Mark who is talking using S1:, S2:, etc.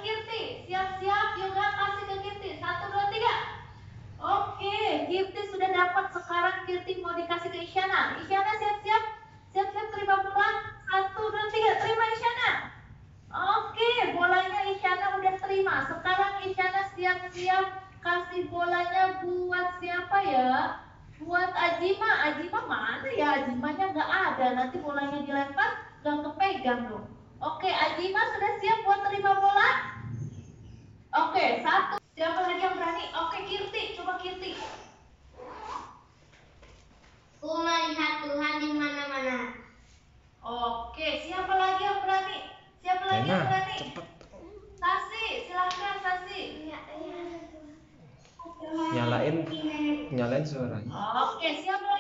S1: Kirti. Siap-siap Yoga kasih ke Kirti. 1, 2, 3. Oke, Kirti sudah dapat. Sekarang Kirti mau dikasih ke Isyana. Isyana siap-siap. Siap-siap terima bola. 1, 2, 3. Terima Isyana. Oke, bolanya Isyana udah terima. Sekarang Isyana siap-siap kasih bolanya buat siapa ya? Buat Ajima. Ajima mana ya? Ajimanya nggak ada. Nanti bolanya dilempar nggak kepegang dong. Oke, Ajima sudah siap buat terima bola? Oke, 1. Siapa lagi yang berani? Oke, Kirti. Coba Kirti.
S2: Ku melihat Tuhan di mana-mana.
S1: Oke, siapa lagi yang berani? Siapa lagi yang berani?
S3: Cepet.
S1: Sasi, silahkan Sasi.
S3: Nyalain suaranya.
S1: Oke, siapa